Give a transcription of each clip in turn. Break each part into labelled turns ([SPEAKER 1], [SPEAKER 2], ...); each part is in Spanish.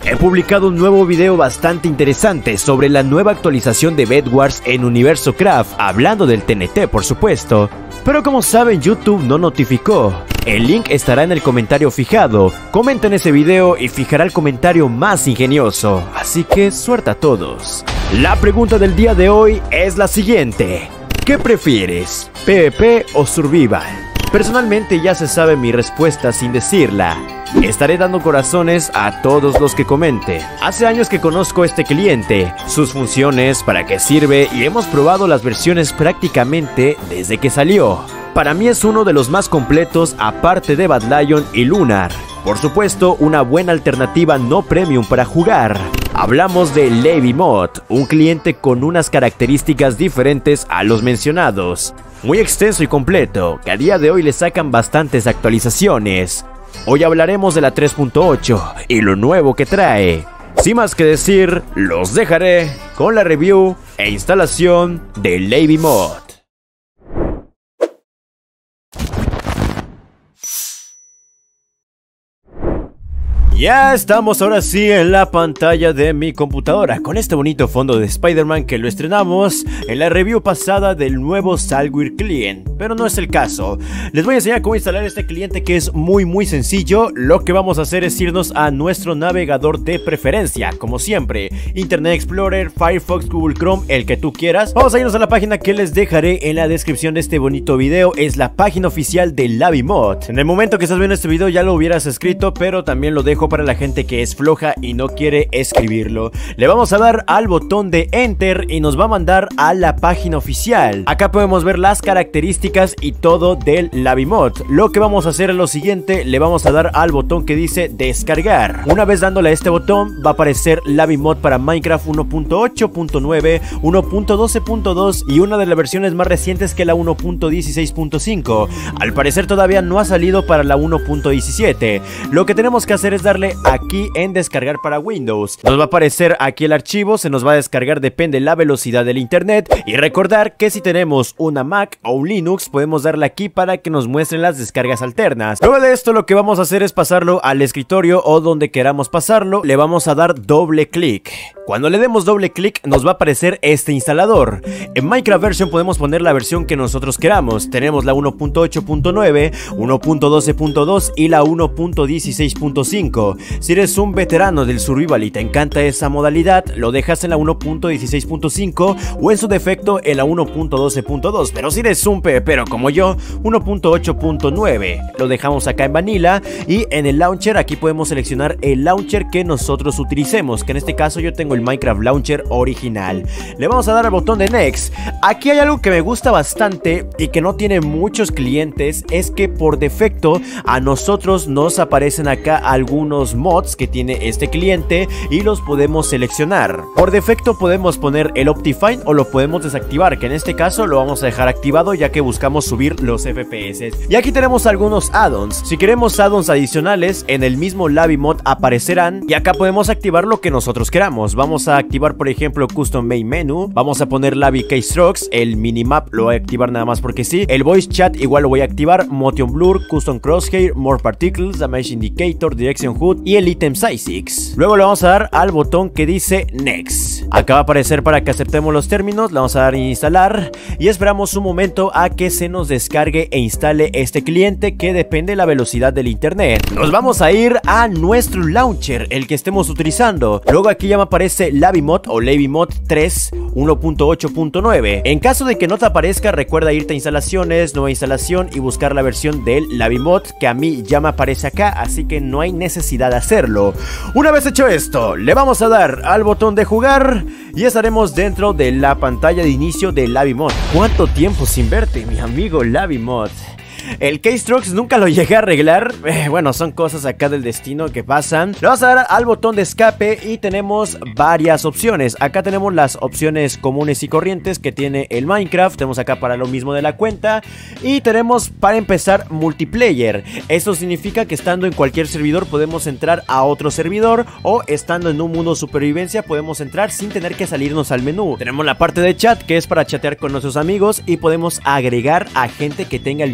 [SPEAKER 1] He publicado un nuevo video bastante interesante sobre la nueva actualización de Bed Wars en Universo Craft, hablando del TNT por supuesto, pero como saben YouTube no notificó. El link estará en el comentario fijado, comenten ese video y fijará el comentario más ingenioso, así que suerte a todos. La pregunta del día de hoy es la siguiente: ¿qué prefieres, PvP o Survival? Personalmente ya se sabe mi respuesta sin decirla. Estaré dando corazones a todos los que comente. Hace años que conozco este cliente, sus funciones, para qué sirve y hemos probado las versiones prácticamente desde que salió. Para mí es uno de los más completos aparte de Bad Lion y Lunar. Por supuesto, una buena alternativa no premium para jugar. Hablamos de LabyMod, un cliente con unas características diferentes a los mencionados. Muy extenso y completo, que a día de hoy le sacan bastantes actualizaciones. Hoy hablaremos de la 3.8 y lo nuevo que trae. Sin más que decir, los dejaré con la review e instalación de LabyMod. Ya estamos ahora sí en la pantalla de mi computadora con este bonito fondo de Spider-Man que lo estrenamos en la review pasada del nuevo Salwir Client, pero no es el caso. Les voy a enseñar cómo instalar este cliente que es muy sencillo. Lo que vamos a hacer es irnos a nuestro navegador de preferencia, como siempre, Internet Explorer, Firefox, Google Chrome, el que tú quieras. Vamos a irnos a la página que les dejaré en la descripción de este bonito video. Es la página oficial de LabyMod. En el momento que estás viendo este video ya lo hubieras escrito, pero también lo dejo para la gente que es floja y no quiere escribirlo. Le vamos a dar al botón de Enter y nos va a mandar a la página oficial. Acá podemos ver las características y todo del LabyMod. Lo que vamos a hacer es lo siguiente: le vamos a dar al botón que dice descargar. Una vez dándole a este botón va a aparecer LabyMod para Minecraft 1.8.9, 1.12.2 y una de las versiones más recientes que la 1.16.5. Al parecer todavía no ha salido para la 1.17. Lo que tenemos que hacer es darle aquí en descargar para Windows. Nos va a aparecer aquí el archivo, se nos va a descargar, depende la velocidad del internet. Y recordar que si tenemos una Mac o un Linux podemos darle aquí para que nos muestren las descargas alternas. Luego de esto lo que vamos a hacer es pasarlo al escritorio o donde queramos pasarlo. Le vamos a dar doble clic. Cuando le demos doble clic nos va a aparecer este instalador. En Minecraft Version podemos poner la versión que nosotros queramos. Tenemos la 1.8.9, 1.12.2 y la 1.16.5. Si eres un veterano del Survival y te encanta esa modalidad, lo dejas en la 1.16.5 o en su defecto en la 1.12.2. Pero si eres un PvPero como yo, 1.8.9. Lo dejamos acá en Vanilla y en el Launcher aquí podemos seleccionar el Launcher que nosotros utilicemos, que en este caso yo tengo el Minecraft Launcher original. Le vamos a dar al botón de Next. Aquí hay algo que me gusta bastante y que no tiene muchos clientes, es que por defecto a nosotros nos aparecen acá algunos mods que tiene este cliente y los podemos seleccionar. Por defecto podemos poner el Optifine o lo podemos desactivar, que en este caso lo vamos a dejar activado ya que buscamos subir los FPS. Y aquí tenemos algunos add-ons. Si queremos add-ons adicionales, en el mismo LabyMod aparecerán y acá podemos activar lo que nosotros queramos. Vamos a activar por ejemplo Custom Main Menu, vamos a poner Laby Keystrokes, el minimap lo voy a activar nada más porque sí, el Voice Chat igual lo voy a activar, Motion Blur, Custom Crosshair, More Particles, Damage Indicator, Direction HUD y el Item Size. Luego le vamos a dar al botón que dice Next. Acá va a aparecer para que aceptemos los términos, le vamos a dar en instalar y esperamos un momento a que se nos descargue e instale este cliente que depende de la velocidad del internet. Nos vamos a ir a nuestro launcher, el que estemos utilizando. Luego aquí ya me aparece LabyMod o LabyMod 3 1.8.9. En caso de que no te aparezca, recuerda irte a instalaciones, nueva instalación y buscar la versión del LabyMod que a mí ya me aparece acá, así que no hay necesidad de hacerlo. Una vez hecho esto, le vamos a dar al botón de jugar y estaremos dentro de la pantalla de inicio de LabyMod. ¿Cuánto tiempo sin verte, mi amigo LabyMod? El Keystrokes nunca lo llegué a arreglar. Bueno, son cosas acá del destino que pasan. Le vamos a dar al botón de escape y tenemos varias opciones. Acá tenemos las opciones comunes y corrientes que tiene el Minecraft. Tenemos acá para lo mismo de la cuenta. Y tenemos para empezar multiplayer. Eso significa que estando en cualquier servidor podemos entrar a otro servidor, o estando en un mundo de supervivencia podemos entrar sin tener que salirnos al menú. Tenemos la parte de chat, que es para chatear con nuestros amigos, y podemos agregar a gente que tenga el mismo cliente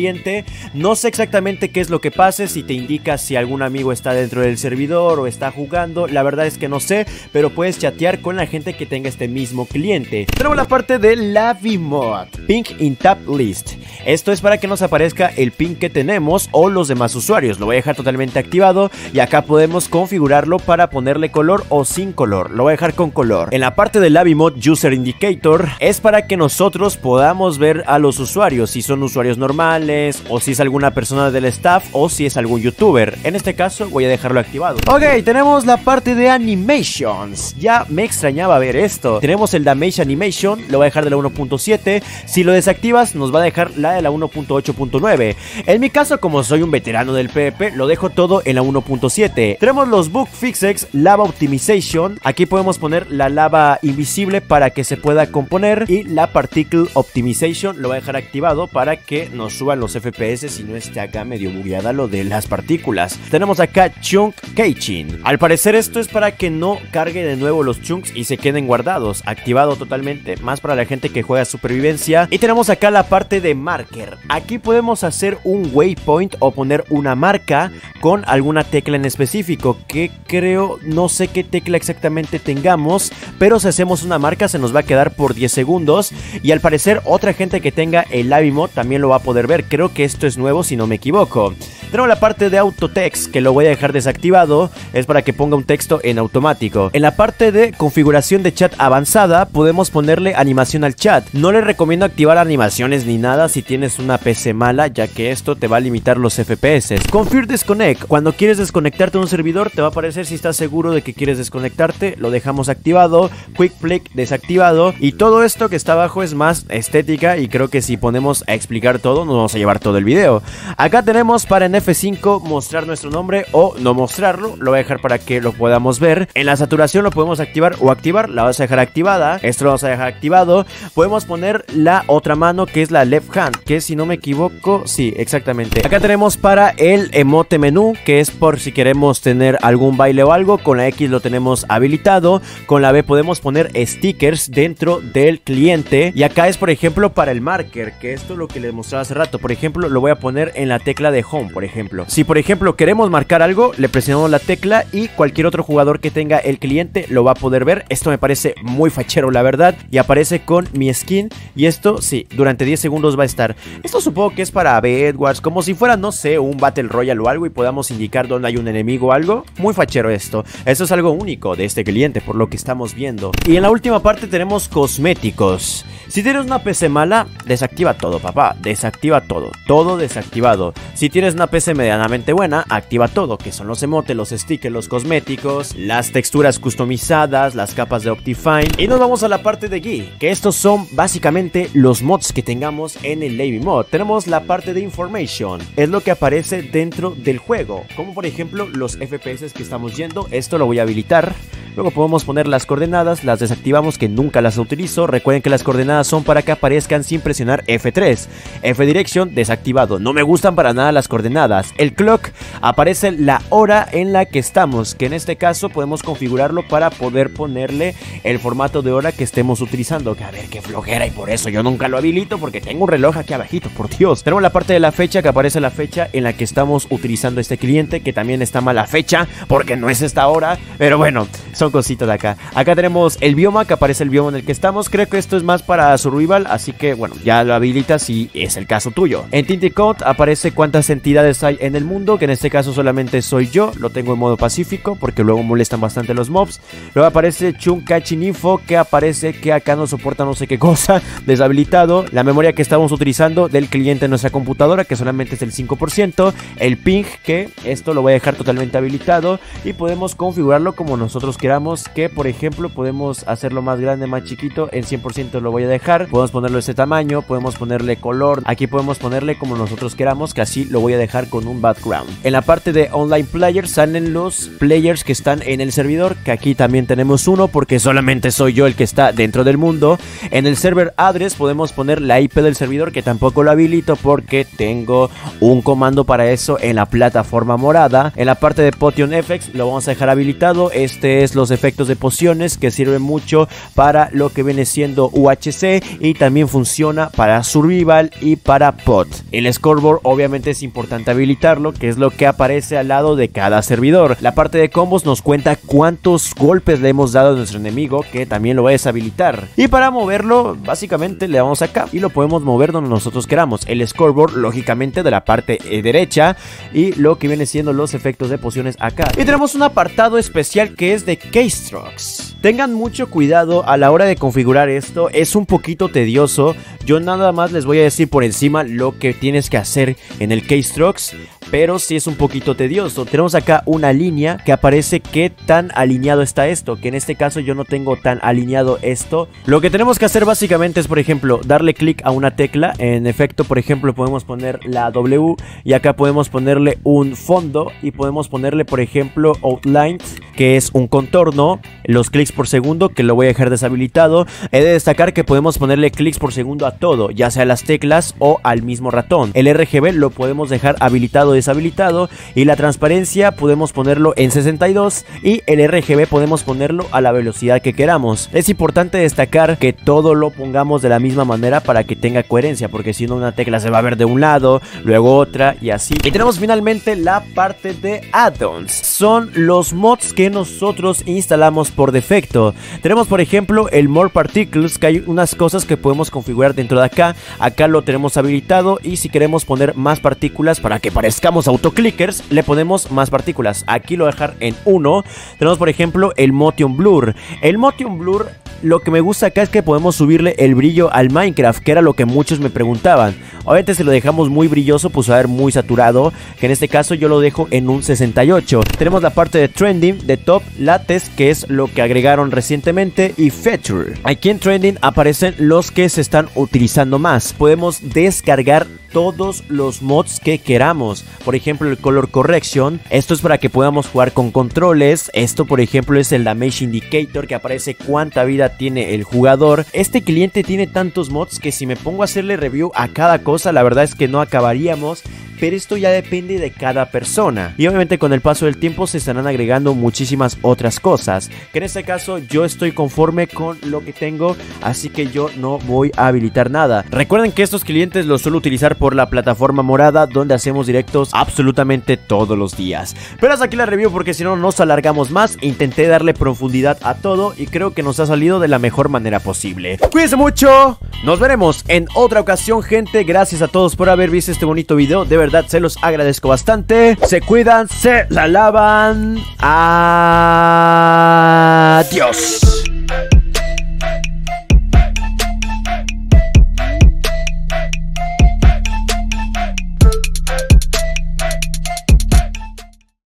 [SPEAKER 1] cliente. No sé exactamente qué es lo que pase, si te indica si algún amigo está dentro del servidor o está jugando. La verdad es que no sé, pero puedes chatear con la gente que tenga este mismo cliente. Tenemos la parte de la VMod, Ping in Tab List. Esto es para que nos aparezca el ping que tenemos o los demás usuarios. Lo voy a dejar totalmente activado y acá podemos configurarlo para ponerle color o sin color. Lo voy a dejar con color. En la parte de la VMod User Indicator es para que nosotros podamos ver a los usuarios, si son usuarios normales o si es alguna persona del staff o si es algún youtuber. En este caso voy a dejarlo activado. Ok, tenemos la parte de Animations. Ya me extrañaba ver esto. Tenemos el Damage Animation, lo voy a dejar de la 1.7. Si lo desactivas nos va a dejar la de la 1.8.9. En mi caso, como soy un veterano del PvP, lo dejo todo en la 1.7. Tenemos los Bug Fixes, Lava Optimization. Aquí podemos poner la lava invisible para que se pueda componer, y la Particle Optimization lo voy a dejar activado para que nos suban los FPS y no esté acá medio bugueada lo de las partículas. Tenemos acá Chunk Caching. Al parecer esto es para que no cargue de nuevo los chunks y se queden guardados. Activado totalmente, más para la gente que juega supervivencia. Y tenemos acá la parte de marker. Aquí podemos hacer un waypoint o poner una marca con alguna tecla en específico, que creo, no sé qué tecla exactamente tengamos, pero si hacemos una marca se nos va a quedar por 10 segundos y al parecer otra gente que tenga el VMod también lo va a poder ver. Creo que esto es nuevo si no me equivoco. Tenemos la parte de auto text, que lo voy a dejar desactivado, es para que ponga un texto en automático. En la parte de configuración de chat avanzada podemos ponerle animación al chat. No le recomiendo activar animaciones ni nada si tienes una PC mala, ya que esto te va a limitar los FPS. Confirm Disconnect, cuando quieres desconectarte de un servidor te va a aparecer si estás seguro de que quieres desconectarte. Lo dejamos activado. Quick Flick desactivado. Y todo esto que está abajo es más estética, y creo que si ponemos a explicar todo nos vamos a llevar todo el video. Acá tenemos para en F5 mostrar nuestro nombre o no mostrarlo. Lo voy a dejar para que lo podamos ver. En la saturación lo podemos activar o activar. La vas a dejar activada. Esto lo vamos a dejar activado. Podemos poner la otra mano, que es la left hand, que si no me equivoco, sí, exactamente. Acá tenemos para el emote menú, que es por si queremos tener algún baile o algo. Con la X lo tenemos habilitado. Con la B podemos poner stickers dentro del cliente. Y acá es, por ejemplo, para el marker, que esto es lo que les mostraba hace rato. Por ejemplo, lo voy a poner en la tecla de home, por ejemplo. Si, por ejemplo, queremos marcar algo, le presionamos la tecla y cualquier otro jugador que tenga el cliente lo va a poder ver. Esto me parece muy fachero, la verdad. Y aparece con mi skin. Y esto, sí, durante 10 segundos va a estar. Esto supongo que es para Bedwars, como si fuera, no sé, un Battle Royale o algo, y podamos indicar dónde hay un enemigo o algo. Muy fachero esto. Esto es algo único de este cliente, por lo que estamos viendo. Y en la última parte tenemos cosméticos. Si tienes una PC mala, desactiva todo, papá. Desactiva todo. Todo desactivado. Si tienes una PC medianamente buena, activa todo, que son los emotes, los stickers, los cosméticos, las texturas customizadas, las capas de Optifine. Y nos vamos a la parte de GUI, que estos son básicamente los mods que tengamos en el VMod. Tenemos la parte de Information, es lo que aparece dentro del juego, como por ejemplo los FPS que estamos yendo. Esto lo voy a habilitar. Luego podemos poner las coordenadas, las desactivamos, que nunca las utilizo. Recuerden que las coordenadas son para que aparezcan sin presionar F3. F-Direction desactivado, no me gustan para nada las coordenadas. El clock aparece la hora en la que estamos, que en este caso podemos configurarlo para poder ponerle el formato de hora que estemos utilizando. Que a ver, qué flojera, y por eso yo nunca lo habilito, porque tengo un reloj aquí abajito, por Dios. Tenemos la parte de la fecha, que aparece la fecha en la que estamos utilizando este cliente, que también está mala fecha, porque no es esta hora, pero bueno, son cositas de acá. Acá tenemos el bioma, que aparece el bioma en el que estamos. Creo que esto es más para survival, así que bueno, ya lo habilitas si es el caso tuyo. En Tinte Count aparece cuántas entidades hay en el mundo, que en este caso solamente soy yo. Lo tengo en modo pacífico porque luego molestan bastante los mobs. Luego aparece Chunk Caching Info, que aparece que acá no soporta no sé qué cosa, deshabilitado. La memoria que estamos utilizando del cliente en nuestra computadora, que solamente es el 5%. El ping, que esto lo voy a dejar totalmente habilitado, y podemos configurarlo como nosotros queramos, que por ejemplo podemos hacerlo más grande, más chiquito. En 100% lo voy a dejar. Podemos ponerlo de este tamaño, podemos ponerle color, aquí podemos ponerle como nosotros queramos, que así lo voy a dejar con un background. En la parte de online players salen los players que están en el servidor, que aquí también tenemos uno porque solamente soy yo el que está dentro del mundo. En el server address podemos poner la IP del servidor, que tampoco lo habilito porque tengo un comando para eso en la plataforma morada. En la parte de Potion FX lo vamos a dejar habilitado. Este es los efectos de pociones, que sirven mucho para lo que viene siendo UHC y también funciona para Survival y para POT. El scoreboard obviamente es importante habilitarlo, que es lo que aparece al lado de cada servidor. La parte de combos nos cuenta cuántos golpes le hemos dado a nuestro enemigo, que también lo es habilitar. Y para moverlo, básicamente le damos acá y lo podemos mover donde nosotros queramos. El scoreboard, lógicamente, de la parte derecha, y lo que viene siendo los efectos de pociones acá. Y tenemos un apartado especial que es de Keystrokes. Tengan mucho cuidado a la hora de configurar esto, es un poquito tedioso. Yo nada más les voy a decir por encima lo que tienes que hacer en el Keystrokes, pero sí es un poquito tedioso. Tenemos acá una línea que aparece qué tan alineado está esto, que en este caso yo no tengo tan alineado esto. Lo que tenemos que hacer básicamente es, por ejemplo, darle clic a una tecla. En efecto, por ejemplo, podemos poner la W y acá podemos ponerle un fondo y podemos ponerle, por ejemplo, Outline, que es un contorno, los clics por segundo, que lo voy a dejar deshabilitado. He de destacar que podemos ponerle clics por segundo a todo, ya sea a las teclas o al mismo ratón. El RGB lo podemos dejar habilitado o deshabilitado, y la transparencia podemos ponerlo en 62 y el RGB podemos ponerlo a la velocidad que queramos. Es importante destacar que todo lo pongamos de la misma manera para que tenga coherencia, porque si no una tecla se va a ver de un lado, luego otra y así. Y tenemos finalmente la parte de add-ons. Son los mods que nosotros instalamos por defecto. Tenemos, por ejemplo, el More Particles, que hay unas cosas que podemos configurar dentro de acá. Acá lo tenemos habilitado, y si queremos poner más partículas para que parezcamos autoclickers, le ponemos más partículas. Aquí lo voy a dejar en 1. Tenemos, por ejemplo, el Motion Blur. El Motion Blur, lo que me gusta acá es que podemos subirle el brillo al Minecraft, que era lo que muchos me preguntaban. Obviamente si lo dejamos muy brilloso, pues va a ver muy saturado, que en este caso yo lo dejo en un 68. Tenemos la parte de Trending, de Top, Latest, que es lo que agregaron recientemente, y Feature. Aquí en Trending aparecen los que se están utilizando más. Podemos descargar todos los mods que queramos. Por ejemplo, el Color Correction. Esto es para que podamos jugar con controles. Esto, por ejemplo, es el Damage Indicator, que aparece cuánta vida tiene el jugador. Este cliente tiene tantos mods que si me pongo a hacerle review a cada cosa, la verdad es que no acabaríamos. Pero esto ya depende de cada persona. Y obviamente con el paso del tiempo se estarán agregando muchísimas otras cosas, que en este caso yo estoy conforme con lo que tengo, así que yo no voy a habilitar nada. Recuerden que estos clientes los suelo utilizar por la plataforma morada, donde hacemos directos absolutamente todos los días. Pero hasta aquí la review, porque si no nos alargamos más. Intenté darle profundidad a todo y creo que nos ha salido de la mejor manera posible. Cuídense mucho, nos veremos en otra ocasión, gente. Gracias a todos por haber visto este bonito video, de verdad se los agradezco bastante. Se cuidan, se la lavan. Adiós.